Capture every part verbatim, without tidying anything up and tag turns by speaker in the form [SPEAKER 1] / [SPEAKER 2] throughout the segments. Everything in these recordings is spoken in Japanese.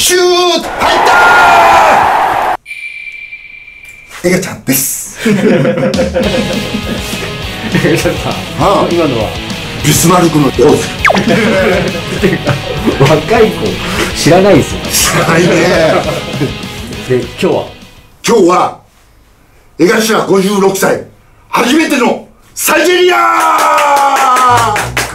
[SPEAKER 1] シュート入ったー。エガちゃんです。エガ
[SPEAKER 2] ちゃんさん、今のは
[SPEAKER 1] ビスマルクの王子。
[SPEAKER 2] 若い子知らないですよ。
[SPEAKER 1] 知らないね。
[SPEAKER 2] で、今日は
[SPEAKER 1] 今日は江頭ごじゅうろくさい初めてのサイゼリア。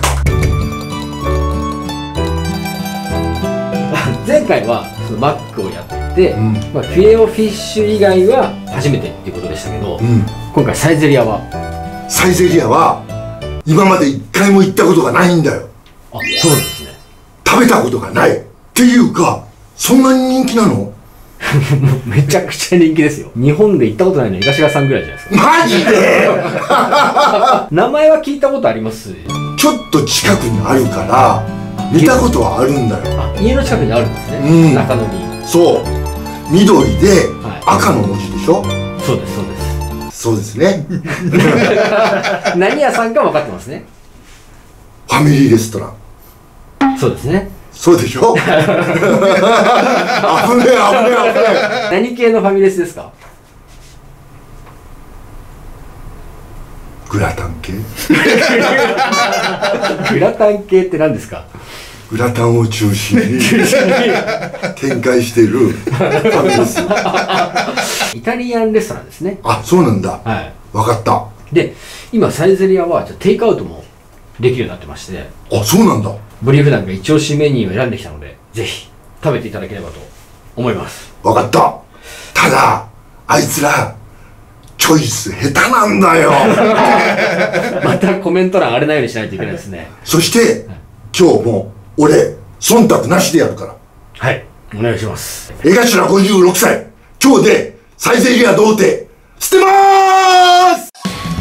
[SPEAKER 2] 前回はそのマックをやって、うん、まあ、フィレオフィッシュ以外は初めてっていうことでしたけど、うん、今回サイゼリアは
[SPEAKER 1] サイゼリアは今まで一回も行ったことがないんだよ。
[SPEAKER 2] あ、そうなんですね。食
[SPEAKER 1] べたことがないっていうか、そんなに人気なの？
[SPEAKER 2] めちゃくちゃ人気ですよ。日本で行ったことないの江頭さんぐらいじゃないですか。
[SPEAKER 1] マジで？
[SPEAKER 2] 名前は聞いたことあります？
[SPEAKER 1] ちょっと近くにあるから見たことはあるんだよ。
[SPEAKER 2] あ、家の近くにあるんですね。うん、中野に。
[SPEAKER 1] そう、緑で赤の文字でしょ。
[SPEAKER 2] そうですそうです。
[SPEAKER 1] そうですね。
[SPEAKER 2] 何屋さんか分かってますね。
[SPEAKER 1] ファミリーレストラン。
[SPEAKER 2] そうですね。
[SPEAKER 1] そうでしょ。危ねえ危ねえ危ね
[SPEAKER 2] え。何系のファミレスですか？
[SPEAKER 1] グラタン系。
[SPEAKER 2] グラタン系って何ですか？
[SPEAKER 1] グラタンを中心に展開しているファミレス。
[SPEAKER 2] イタリアンレストランですね。
[SPEAKER 1] あ、そうなんだ。はい。分かった。
[SPEAKER 2] で、今サイゼリアはじゃテイクアウトもできるようになってまして。
[SPEAKER 1] あ、そうなんだ。
[SPEAKER 2] ブリーフ団が一押しメニューを選んできたので、ぜひ食べていただければと思います。
[SPEAKER 1] 分かった。ただあいつらチョイス下手なんだよ。
[SPEAKER 2] またコメント欄荒れないようにしないといけないですね。
[SPEAKER 1] そして、はい、今日も俺忖度なしでやるから。
[SPEAKER 2] はい、お願いします。
[SPEAKER 1] 江頭ごじゅうろくさい、今日でサイゼリア童貞捨てまーす。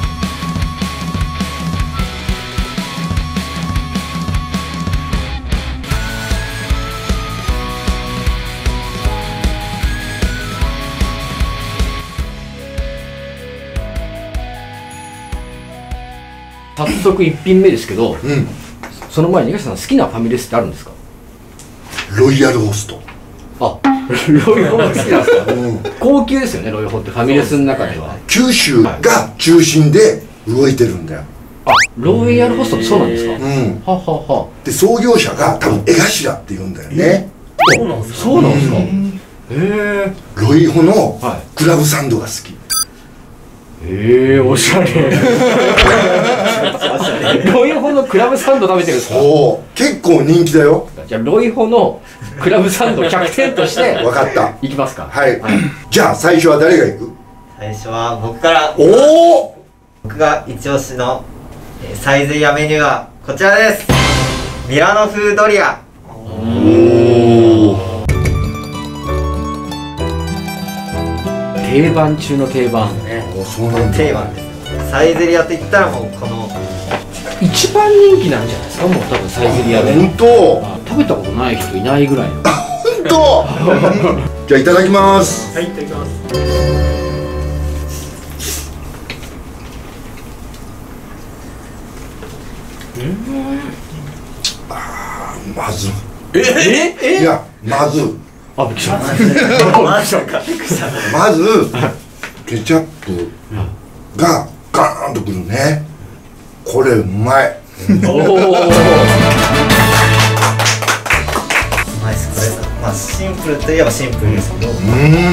[SPEAKER 2] 早速一品目ですけど、うん、その前に江頭さん好きなファミレスってあるんですか？
[SPEAKER 1] ロイヤルホスト。
[SPEAKER 2] あ、ロイホ好きなんですか？うん、高級ですよね、ロイホってファミレスの中では。
[SPEAKER 1] 九州が中心で動いてるんだよ。
[SPEAKER 2] あ、ロイヤルホストってそうなんですか？うん。ははは。
[SPEAKER 1] で、創業者が多分江頭って言うんだよね。
[SPEAKER 2] そうなんですか？そうなんですか？へえ。
[SPEAKER 1] ロイホのクラブサンドが好き。
[SPEAKER 2] ええ、おしゃれ。ロイホのクラブサンド食べてるんですか？
[SPEAKER 1] そう、結構人気だよ。
[SPEAKER 2] じゃあロイホのクラブサンドひゃくてんとして
[SPEAKER 1] 分かった、
[SPEAKER 2] いきますか？
[SPEAKER 1] はい、はい、じゃあ最初は誰が行く？
[SPEAKER 3] 最初は僕から。
[SPEAKER 1] おお、
[SPEAKER 3] 僕が一押しのサイゼリアメニューはこちらです。ミラノ風ドリア。おお、
[SPEAKER 2] 定番中の定番ね。
[SPEAKER 1] そうなんだ。
[SPEAKER 3] 定番です。サイゼリアといったらもうこの
[SPEAKER 2] 一番人気なんじゃないですか？もう多分サイゼリアで。
[SPEAKER 1] 本当。
[SPEAKER 2] 食べたことない人いないぐらいの。
[SPEAKER 1] 本当。じゃあいただきます。
[SPEAKER 3] はい、いただきます。
[SPEAKER 1] うん。ああ、まず。
[SPEAKER 2] ええ。
[SPEAKER 1] いや、まず。
[SPEAKER 2] あ、びっくりした。
[SPEAKER 1] まずケチャップがガーンとくるね。これうまい。おお。う
[SPEAKER 3] まいです。これ、まあシンプルといえばシンプルですけど。うん。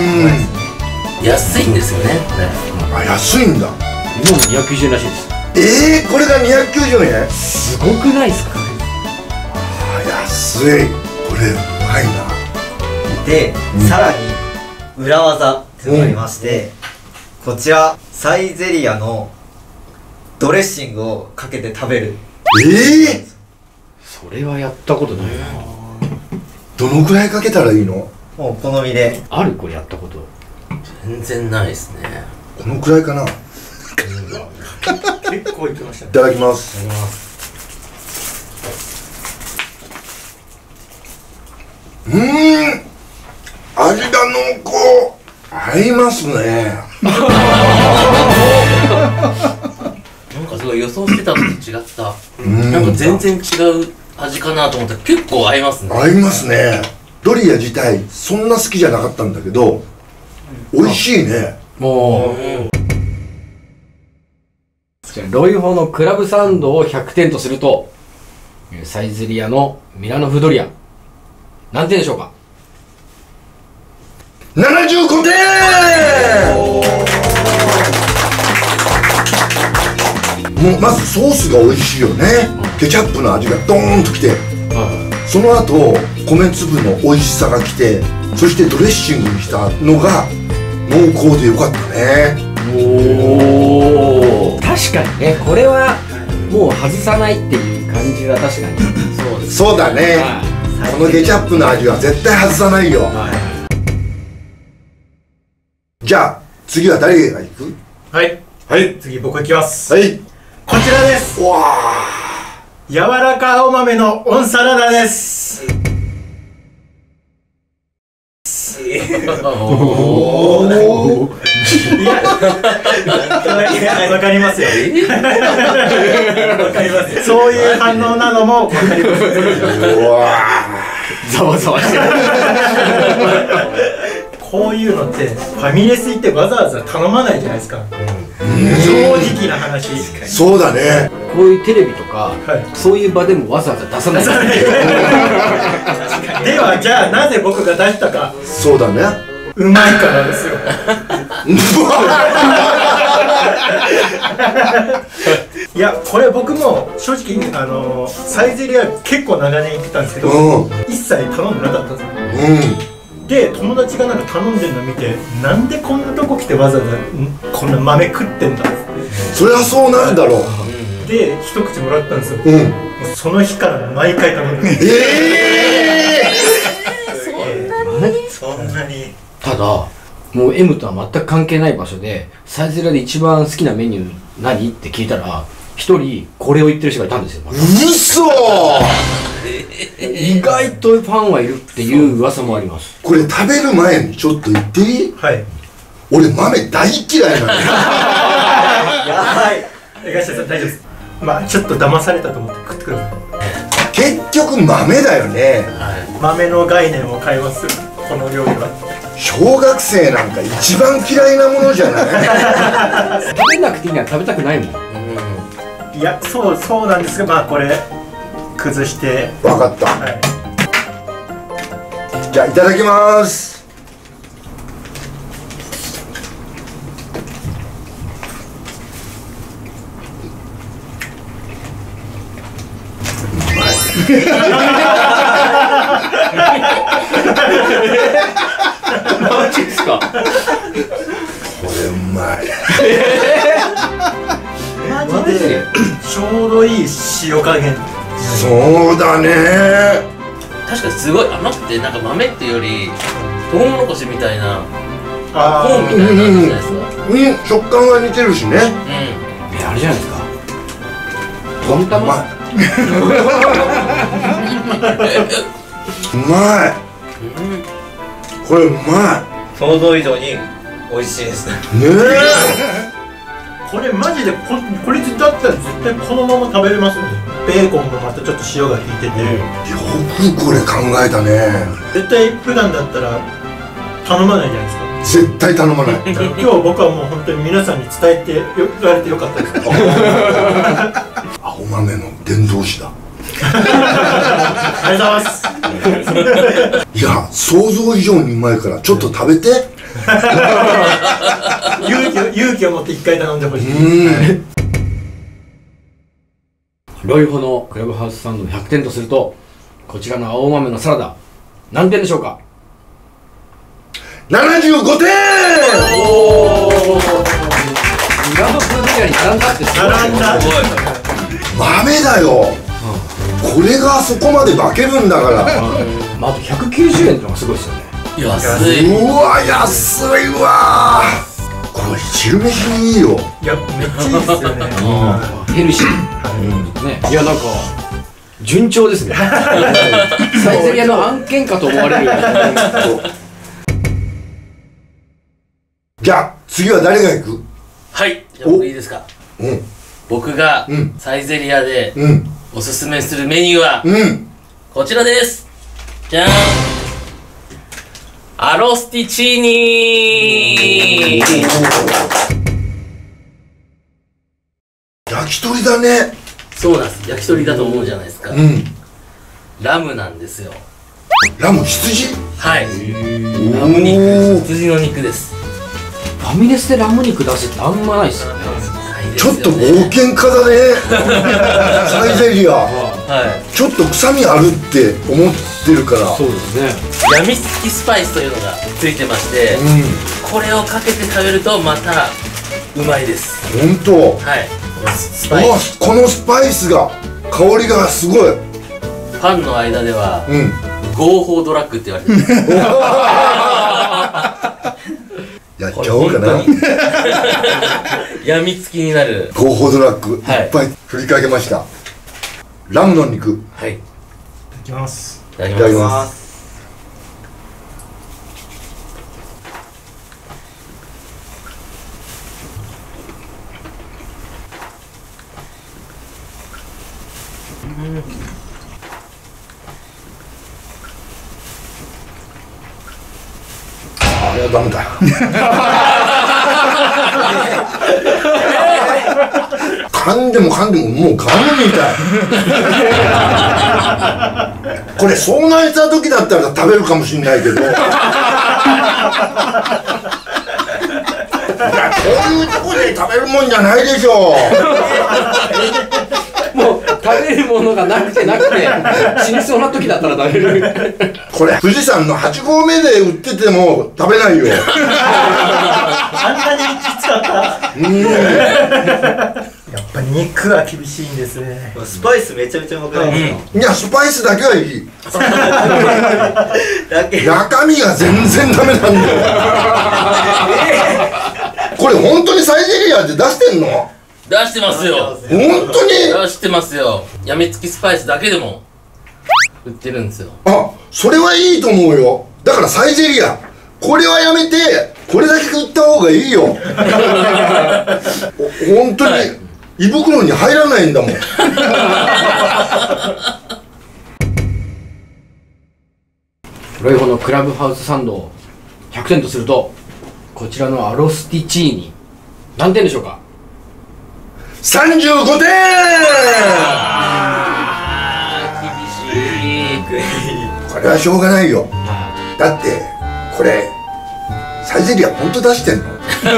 [SPEAKER 2] 安いんですよね。これ。
[SPEAKER 1] あ、安いんだ。
[SPEAKER 2] 今もにひゃくきゅうじゅうえんらしいです。
[SPEAKER 1] ええ、これがにひゃくきゅうじゅうえん？
[SPEAKER 2] すごくないですか？
[SPEAKER 1] あ、安い。これうまいな。
[SPEAKER 3] で、うん、さらに裏技っていうのがありまして、うん、こちらサイゼリアのドレッシングをかけて食べる。
[SPEAKER 1] ええー、
[SPEAKER 2] それはやったことないな。
[SPEAKER 1] どのくらいかけたらいいの？
[SPEAKER 3] もう好みで。
[SPEAKER 2] ある？これやったこと。
[SPEAKER 4] 全然ないですね。
[SPEAKER 1] このくらいかな。
[SPEAKER 3] 結構いきましたね。
[SPEAKER 1] いただきます。いただきます。うーん、味が濃厚。合いますね。
[SPEAKER 4] なんかすごい予想してたのと違った。なんか全然違う味かなと思ったら結構合いますね。
[SPEAKER 1] 合いますね。 ドリア自体そんな好きじゃなかったんだけど美味しいね。
[SPEAKER 2] もうじゃあロイホのクラブサンドをひゃくてんとするとサイゼリヤのミラノ風ドリア何点でしょうか？
[SPEAKER 1] ななじゅうごてん。もうまずソースが美味しいよね。ケチャップの味がドーンときて、その後米粒の美味しさがきて、そしてドレッシングにしたのが濃厚でよかったね。
[SPEAKER 2] おお、確かにね、これはもう外さないっていう感じは確かに
[SPEAKER 1] そうです。そうだね、はい、このケチャップの味は絶対外さないよ、はい、じゃあ次は誰が行く？
[SPEAKER 5] はいはい、次僕行きます。
[SPEAKER 1] はい、
[SPEAKER 5] こちらです。わあ、柔らか青豆のオンサラダです。おお、いや、わかりますよ。わかりますよ。そういう反応なのもわかります。うわー、ざわざわしてる。こういうのってファミレス行ってわざわざ頼まないじゃないですか。正直な話。
[SPEAKER 1] そうだね。
[SPEAKER 2] こういうテレビとか、はい、そういう場でもわざわざ出さない。
[SPEAKER 5] ではじゃあなぜ僕が出したか。
[SPEAKER 1] そうだね。
[SPEAKER 5] うまいからですよ。いや、これ僕も正直あのサイゼリヤ結構長年行ってたんですけど、うん、一切頼んでなかったんですよ。うん、で友達がなんか頼んでるの見て、なんでこんなとこ来てわざわざこんな豆食ってんだって。
[SPEAKER 1] そりゃそうなるだろう。
[SPEAKER 5] で一口もらったんですよ。
[SPEAKER 1] うん、
[SPEAKER 5] その日から毎回頼んでる。
[SPEAKER 1] え
[SPEAKER 5] ー、そんなに。
[SPEAKER 2] ただもう M とは全く関係ない場所でサイゼリヤで一番好きなメニュー何って聞いたら、一人これを言ってる人がいたんですよ。
[SPEAKER 1] うそ
[SPEAKER 2] 意外とファンはいるっていう噂もあります。
[SPEAKER 1] これ食べる前にちょっと言っていい？
[SPEAKER 5] はい。
[SPEAKER 1] 俺豆大嫌いなの。
[SPEAKER 5] やばい。東田さん大丈夫です。まあちょっと騙されたと思って食ってください。
[SPEAKER 1] 結局豆だよね、
[SPEAKER 5] はい、豆の概念を変えます、この料理は。
[SPEAKER 1] 小学生なんか一番嫌いなものじゃない？
[SPEAKER 2] 食べなくていいのは食べたくないもん。うん、
[SPEAKER 5] いや、そうそうなんですが、まあこれ崩して。
[SPEAKER 1] 分かった、はい、じゃあいただきます。
[SPEAKER 2] マジですか？
[SPEAKER 1] これうまい。
[SPEAKER 5] マジでちょうどいい塩加減。
[SPEAKER 1] そうだね。
[SPEAKER 4] 確かにすごい甘くて、なんか豆っていうよりトウモロコシみたいな、
[SPEAKER 5] あ
[SPEAKER 4] コーンみたいな感じじゃないですか。
[SPEAKER 1] うん、食感が似てるしね。うん、
[SPEAKER 2] え、あれじゃないですか、トンタマ。
[SPEAKER 1] うまい、うん、これうまい。
[SPEAKER 3] 想像以上に美味しいですね。ね
[SPEAKER 1] え。
[SPEAKER 5] これマジで こ, これだったら絶対このまま食べれますね。ベーコンもまたちょっと塩が効いてて、うん、
[SPEAKER 1] よくこれ考えたね。
[SPEAKER 5] 絶対普段だったら頼まないじゃないです
[SPEAKER 1] か。絶対頼まない。
[SPEAKER 5] 今日僕はもう本当に皆さんに伝えて言われてよかったです。
[SPEAKER 1] 青豆の伝道師だ。
[SPEAKER 5] ありがとうございます。
[SPEAKER 1] いや、想像以上にうまいからちょっと食べて。
[SPEAKER 5] 勇気を勇気を持って一回頼んでほしい。
[SPEAKER 2] ロイホのクラブハウスサンドのひゃくてんとすると、こちらの青豆のサラダ何点でしょうか？
[SPEAKER 1] ななじゅうごてん。
[SPEAKER 2] おお、ミラノ風ドリアに並んだってすごい。
[SPEAKER 5] 並んだ。
[SPEAKER 1] 豆だよ、うん、これがそこまで化けるんだから。
[SPEAKER 2] まあ、あとひゃくきゅうじゅうえんってのがすごいですよね。
[SPEAKER 4] 安い。
[SPEAKER 1] うわ、安いわ。これ昼飯にいいよ。
[SPEAKER 5] いや、めっちゃいいですよね。
[SPEAKER 2] ヘルシー、ね、いや、なんか順調ですね。サイゼリヤの案件かと思われるような。
[SPEAKER 1] じゃあ次は誰が行く？
[SPEAKER 4] はい、じゃあ僕いいですか？
[SPEAKER 1] うん、
[SPEAKER 4] 僕がサイゼリヤでおすすめするメニューはこちらです。じゃーん。 アロスティチーニー。
[SPEAKER 1] 焼き鳥だね。
[SPEAKER 4] そうなんです。焼き鳥だと思うじゃないですか。
[SPEAKER 1] うん。
[SPEAKER 4] ラムなんですよ。
[SPEAKER 1] ラム、羊。
[SPEAKER 4] はい。ラム肉、羊の肉です。
[SPEAKER 2] ファミレスでラム肉出せってあんまないっすよね。
[SPEAKER 1] ちょっと冒険家だね。サイゼリア。
[SPEAKER 4] はい。
[SPEAKER 1] ちょっと臭みあるって思ってるから。
[SPEAKER 2] そうですね。
[SPEAKER 4] やみつきスパイスというのがついてまして、
[SPEAKER 1] うん。
[SPEAKER 4] これをかけて食べるとまたうまいです。
[SPEAKER 1] 本当。
[SPEAKER 4] はい。スパイス。
[SPEAKER 1] このスパイスが香りがすごい。
[SPEAKER 4] ファンの間では、
[SPEAKER 1] うん。
[SPEAKER 4] 合法ドラッグって言われてます。
[SPEAKER 1] やっちゃおうかな。
[SPEAKER 4] やみつきになる
[SPEAKER 1] 合法ドラッグ、
[SPEAKER 4] はい
[SPEAKER 1] いっぱい振りかけました。ラムの肉。
[SPEAKER 4] はい。い
[SPEAKER 5] いただきます。
[SPEAKER 4] ただき
[SPEAKER 1] いただき
[SPEAKER 4] ま。
[SPEAKER 1] ますす。あれはダメだ。噛んでも噛んでももうガムみたい。これ遭難した時だったら食べるかもしれないけど。いや、こういうとこで食べるもんじゃないでしょ
[SPEAKER 2] もう食べるものがなくてなくて死にそうな時だったら食べる。
[SPEAKER 1] これ富士山のはち合目で売ってても食べないよ。
[SPEAKER 5] あんなにきつかった。
[SPEAKER 1] うん。
[SPEAKER 5] やっぱ肉は厳しいんですね。
[SPEAKER 3] スパイスめちゃめちゃうまくないですか？
[SPEAKER 1] いや、スパイスだけはいい。
[SPEAKER 3] だけ
[SPEAKER 1] 中身が全然ダメなんだよ。これ本当にサイゼリヤで出してんの？
[SPEAKER 4] 出してますよ。
[SPEAKER 1] 本当に？
[SPEAKER 4] 出してますよ。やみつきスパイスだけでも売ってるんですよ。
[SPEAKER 1] あ、それはいいと思うよ。だからサイゼリヤ、これはやめてこれだけ売った方がいいよ。本当に、はい、胃袋に入らないんだもん。
[SPEAKER 2] ロイホのクラブハウスサンドをひゃくてんとすると、こちらのアロスティチーニ何点でしょうか？
[SPEAKER 1] さんじゅうごてん。
[SPEAKER 4] あー、厳しい。
[SPEAKER 1] これはしょうがないよ。だってこれサイゼリヤ本当出してんの？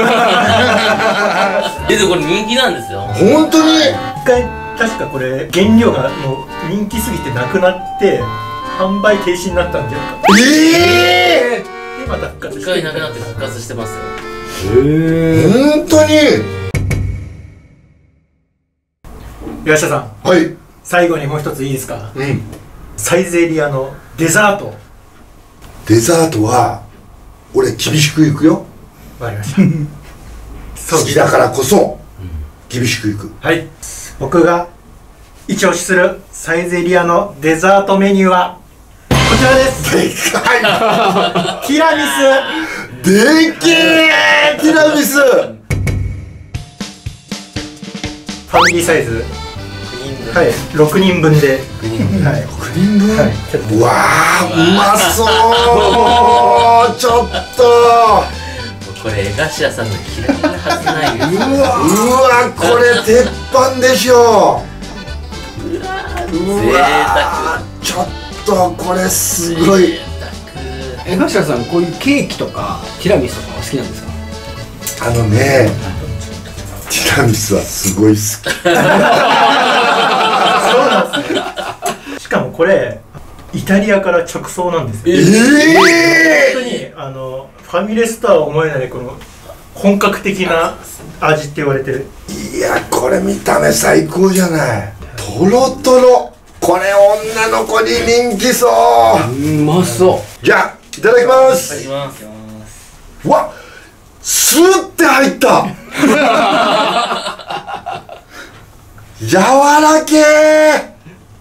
[SPEAKER 4] え、でもこれ人気なんですよ。
[SPEAKER 1] 本当に？
[SPEAKER 5] 一回確かこれ原料がもう人気すぎてなくなって販売停止になったんじゃないか。
[SPEAKER 1] ええ
[SPEAKER 5] ー、でまた復活して
[SPEAKER 4] 一回なくなって復活してますよ。
[SPEAKER 2] へえ。
[SPEAKER 1] 本当に？
[SPEAKER 5] 岩下さん、
[SPEAKER 1] はい。
[SPEAKER 5] 最後にもう一ついいですか？
[SPEAKER 1] うん。
[SPEAKER 5] サイゼリヤのデザート。
[SPEAKER 1] デザートは俺厳しくいくよ。
[SPEAKER 5] わかりました
[SPEAKER 1] 好きだからこそ厳しくいく。
[SPEAKER 5] はい、僕が一押しするサイゼリヤのデザートメニューはこちらです。
[SPEAKER 1] でかい。
[SPEAKER 5] ティラミス。
[SPEAKER 1] でけえティラミス。
[SPEAKER 5] ファミリーサイズ、はい、ろくにんぶんで、はい、
[SPEAKER 1] ろくにんぶん、
[SPEAKER 5] はい、ちょっと
[SPEAKER 1] うわー、うまそう。ちょっと
[SPEAKER 4] これ江頭さんの嫌いなはずないよ。
[SPEAKER 1] うわうわ、これ鉄板でしょ。うわー、ちょっとこれすごい。
[SPEAKER 2] 江頭さん、こういうケーキとかティラミスとかは好きなんですか？
[SPEAKER 1] あのね、ティラミスはすごい好き。
[SPEAKER 5] そうなんですね。しかもこれイタリアから直送なんですよ。
[SPEAKER 1] ええー、
[SPEAKER 5] 本当にあのファミレスとは思えないこの本格的な味って言われてる。
[SPEAKER 1] いや、これ見た目最高じゃない。トロトロ。これ女の子に人気そう。
[SPEAKER 2] うまそう。
[SPEAKER 1] じゃあいただきます。
[SPEAKER 4] いただきます。
[SPEAKER 1] うわ、スーって入った。柔らけー。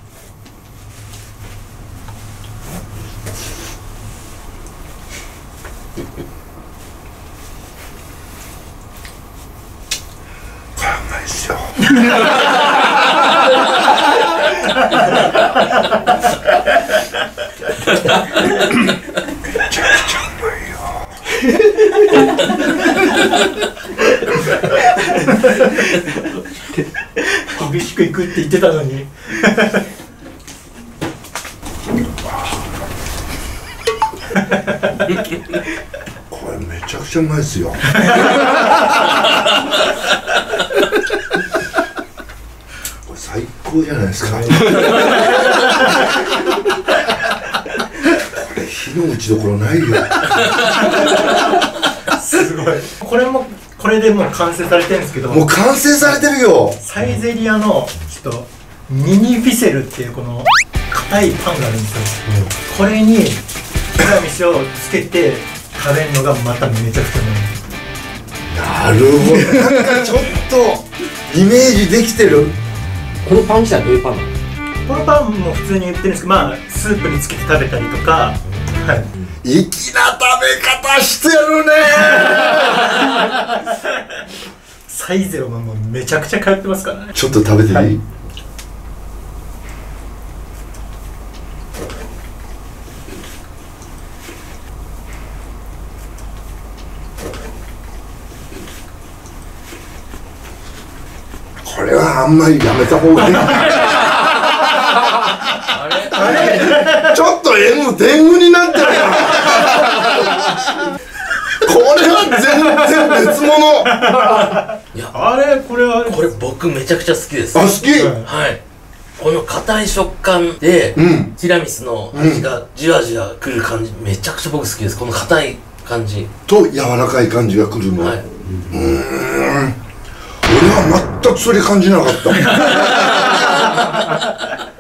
[SPEAKER 1] これうまいっすよ。めちゃくちゃうまい。
[SPEAKER 5] く行くって言ってたのに
[SPEAKER 1] これめちゃくちゃうまいですよこれ最高じゃないですかこれ火の打ちどころないよ
[SPEAKER 5] すごいこれもこれでもう完成されてるんですけど、
[SPEAKER 1] もう完成されてるよ。
[SPEAKER 5] サイゼリヤのちょっとミニフィセルっていうこの硬いパンがあるんですよ、うん、これにティラミスをつけて食べるのがまためちゃくちゃうまい。
[SPEAKER 1] なるほどなんかちょっとイメージできてる。
[SPEAKER 2] このパン自体どういうパンなの？
[SPEAKER 5] このパンも普通に売ってるんですけど、まあスープにつけて食べたりとか、はい、
[SPEAKER 1] 粋な食べ方してるね
[SPEAKER 5] サイゼロももうめちゃくちゃ通ってますからね。
[SPEAKER 1] ちょっと食べていい？はい、これはあんまりやめた方がいいあれちょっと M 天狗になってるやんこれは全然別物
[SPEAKER 4] いや
[SPEAKER 5] あれこれは
[SPEAKER 4] これ僕めちゃくちゃ好きです。
[SPEAKER 1] あ、好き？
[SPEAKER 4] はい。この硬い食感で、うん、ティラミスの味がじわじわくる感じ、めちゃくちゃ僕好きです。この硬い感じ
[SPEAKER 1] と柔らかい感じがくるの。はい、うーん、俺は全くそれ感じなかった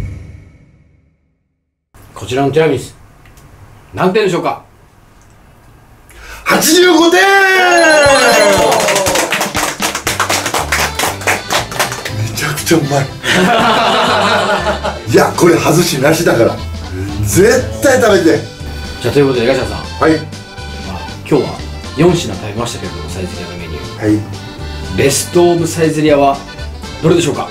[SPEAKER 2] こちらのティラミス何点でしょうか？
[SPEAKER 1] はちじゅうごてん。めちゃくちゃうまいいやこれ外しなしだから絶対食べて。
[SPEAKER 2] じゃあということで江頭さん、
[SPEAKER 1] はい、
[SPEAKER 2] まあ、今日はよん品食べましたけれども、サイゼリヤのメニュー、
[SPEAKER 1] はい、
[SPEAKER 2] ベストオブサイゼリヤはどれでしょうか？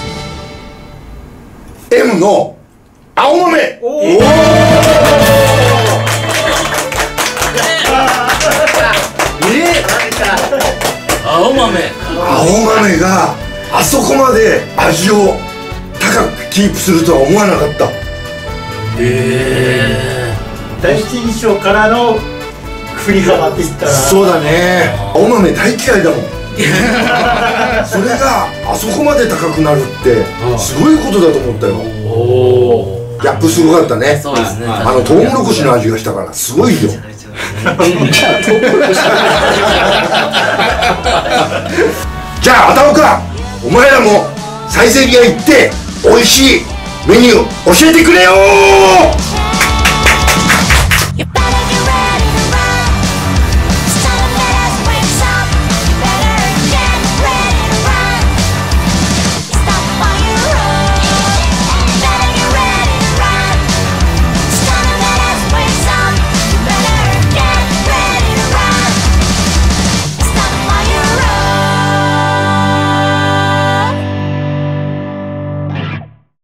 [SPEAKER 1] M の青豆。おお
[SPEAKER 4] 青豆
[SPEAKER 1] 青豆があそこまで味を高くキープするとは思わなかった。
[SPEAKER 4] へえ。
[SPEAKER 5] 第一印象からの振り幅って言ったら
[SPEAKER 1] そうだね。青豆大嫌いだもんそれがあそこまで高くなるってすごいことだと思ったよ。おお。ギャップすごかったね。
[SPEAKER 4] そうですね。
[SPEAKER 1] あのトウモロコシの味がしたからすごいよじゃあ畑岡、お前らもサイゼリヤ行って美味しいメニュー教えてくれよー。